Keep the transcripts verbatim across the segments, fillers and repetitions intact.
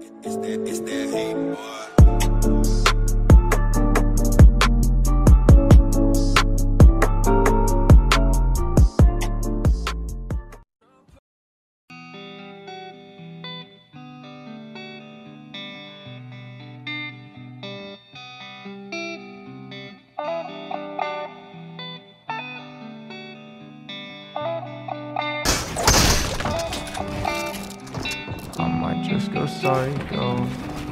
It's that, it's that hate, boy. I might just go psycho.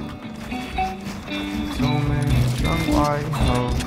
Too many drunk white hoes.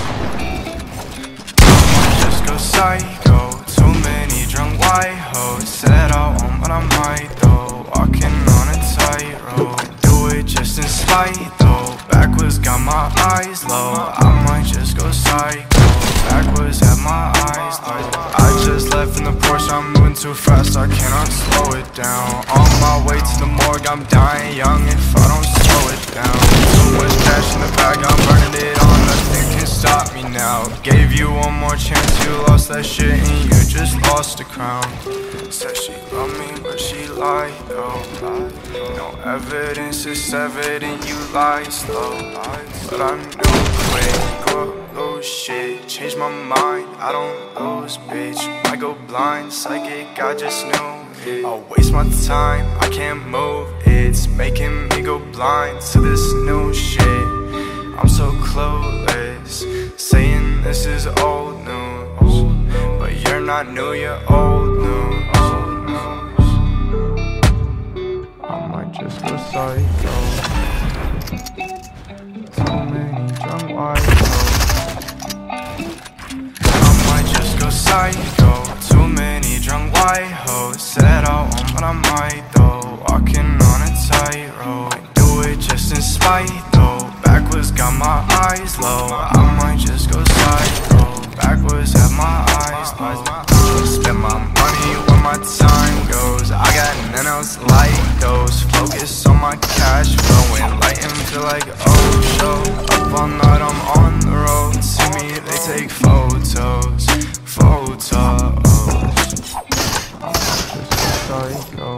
I might just go psycho. Too many drunk white hoes. Said I won't, but I might though. Walking on a tightrope. Do it just in spite though. Backwards got my eyes low. I might just go psycho. Backwards have my eyes low. I just left in the Porsche, I'm moving too fast, I cannot slow it down. On my way to the morgue, I'm dying young if I don't slow it down. So much cash in the bag, I'm burning it all, nothing can stop me now. Gave you one more chance, you lost that shit and you just lost the crown. Said she loved me, but she lied though. No evidence is evident, you lie slow. But I knew quick, go lose shit, change my mind, I don't lose bitch. I go blind, psychic, I just knew it. I'll waste my time, I can't move, it's making me go blind to this new shit. I'm so clueless, saying this is old news, but you're not new, you're old news. I might just go psycho. Too many drunk white hoes. I might just go psycho. Too many drunk white hoes. Said I won't, but I might though. Walking on a tightrope. Do it just in spite though. Backwards got my eyes low. I might just go psycho. Backwards have my eyes low. Spend my money where my time goes. I got nothing else like those. Focus on my cash flowing. Light and feel like oh show. Up all night I'm on the road. See me they take photos. Photos. I'm just a psycho.